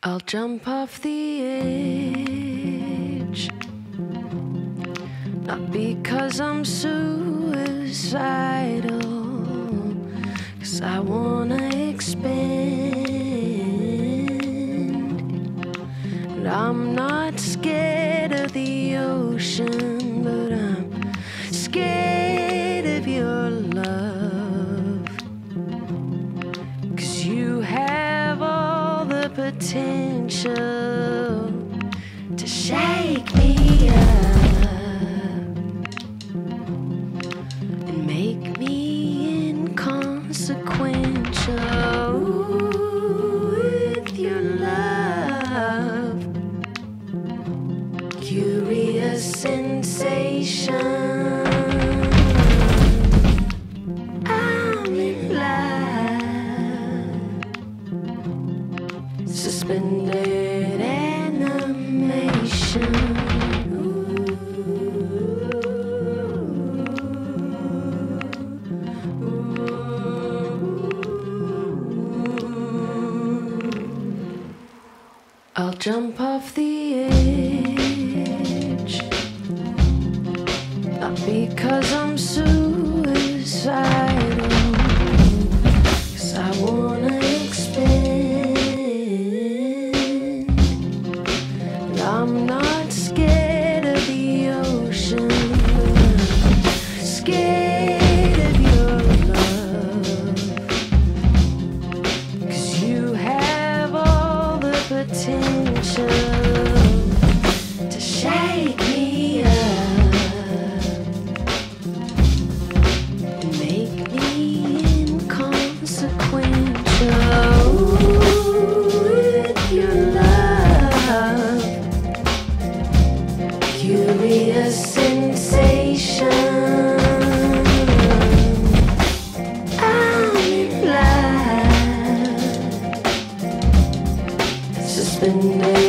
I'll jump off the edge, not because I'm suicidal, 'cause I wanna expand, and I'm not scared of the ocean, but I'm scared of your love, 'cause you have all the potential to shake me up and make me inconsequential with your love. Curious sensation. Suspended animation. I'll jump off the edge, not because I'm suicidal, 'cause I wanna I'm not scared of the ocean, scared of your love, 'cause you have all the potential to shake me up and make me inconsequential with your love. Curious sensation. I'm in love. Suspended